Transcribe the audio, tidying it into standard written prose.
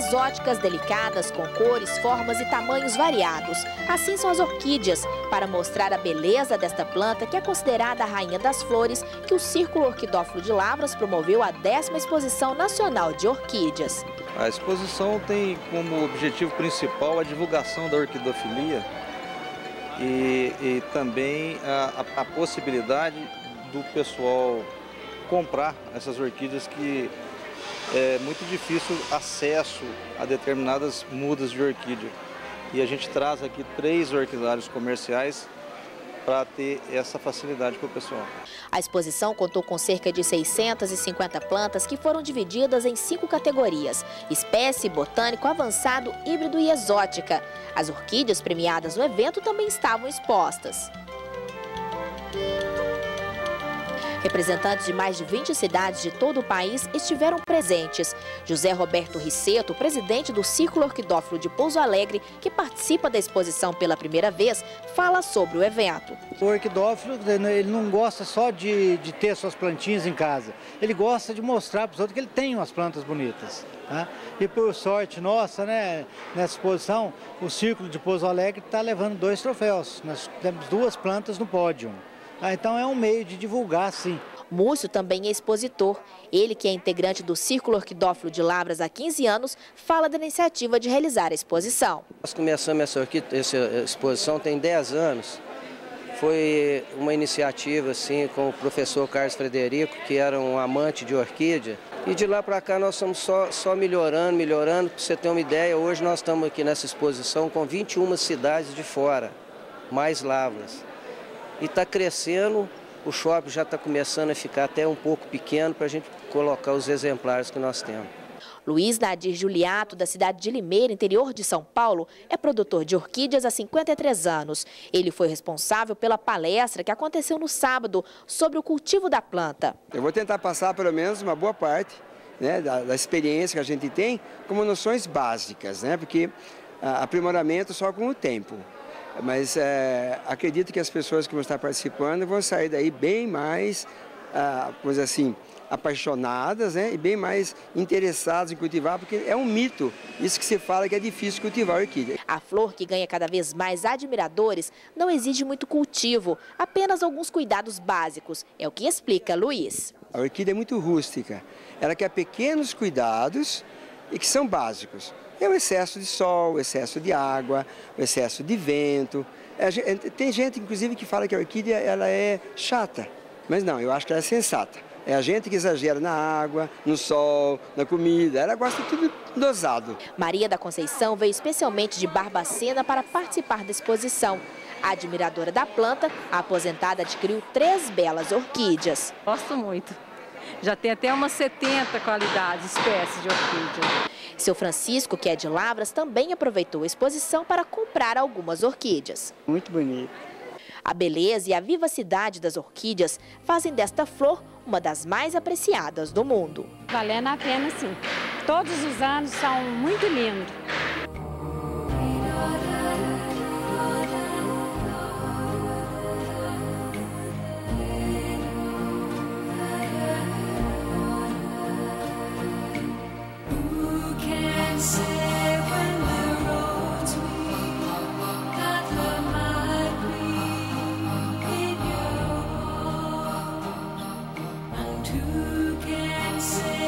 exóticas, delicadas, com cores, formas e tamanhos variados. Assim são as orquídeas, para mostrar a beleza desta planta, que é considerada a rainha das flores, que o Círculo Orquidófilo de Lavras promoveu a 10ª Exposição Nacional de Orquídeas. A exposição tem como objetivo principal a divulgação da orquidofilia e também a possibilidade do pessoal comprar essas orquídeas, que é muito difícil acesso a determinadas mudas de orquídea. E a gente traz aqui 3 orquidários comerciais para ter essa facilidade para o pessoal. A exposição contou com cerca de 650 plantas que foram divididas em 5 categorias: espécie, botânico, avançado, híbrido e exótica. As orquídeas premiadas no evento também estavam expostas. Representantes de mais de 20 cidades de todo o país estiveram presentes. José Roberto Risseto, presidente do Círculo Orquidófilo de Pouso Alegre, que participa da exposição pela primeira vez, fala sobre o evento. O orquidófilo, ele não gosta só de ter suas plantinhas em casa. Ele gosta de mostrar para os outros que ele tem umas plantas bonitas. Tá? E por sorte nossa, né, nessa exposição, o Círculo de Pouso Alegre está levando 2 troféus. Nós temos 2 plantas no pódio. Então é um meio de divulgar, sim. Múcio também é expositor. Ele, que é integrante do Círculo Orquidófilo de Lavras há 15 anos, fala da iniciativa de realizar a exposição. Nós começamos essa exposição tem 10 anos. Foi uma iniciativa assim, com o professor Carlos Frederico, que era um amante de orquídea. E de lá para cá nós estamos só melhorando. Para você ter uma ideia, hoje nós estamos aqui nessa exposição com 21 cidades de fora, mais Lavras. E está crescendo, o shopping já está começando a ficar até um pouco pequeno para a gente colocar os exemplares que nós temos. Luiz Nadir Juliato, da cidade de Limeira, interior de São Paulo, é produtor de orquídeas há 53 anos. Ele foi responsável pela palestra que aconteceu no sábado sobre o cultivo da planta. Eu vou tentar passar pelo menos uma boa parte, né, da experiência que a gente tem como noções básicas, né, porque aprimoramento só com o tempo. Mas acredito que as pessoas que vão estar participando vão sair daí bem mais, vamos dizer assim, apaixonadas, né, e bem mais interessadas em cultivar, porque é um mito isso que se fala que é difícil cultivar a orquídea. A flor, que ganha cada vez mais admiradores, não exige muito cultivo, apenas alguns cuidados básicos. É o que explica Luiz. A orquídea é muito rústica, ela quer pequenos cuidados e que são básicos. É o excesso de sol, o excesso de água, o excesso de vento. Tem gente, inclusive, que fala que a orquídea ela é chata, mas não, eu acho que ela é sensata. É a gente que exagera na água, no sol, na comida, ela gosta de tudo dosado. Maria da Conceição veio especialmente de Barbacena para participar da exposição. A admiradora da planta, a aposentada, adquiriu 3 belas orquídeas. Gosto muito. Já tem até umas 70 qualidades, espécies de orquídea. Seu Francisco, que é de Lavras, também aproveitou a exposição para comprar algumas orquídeas. Muito bonito. A beleza e a vivacidade das orquídeas fazem desta flor uma das mais apreciadas do mundo. Valendo a pena, sim. Todos os anos são muito lindos. Who can say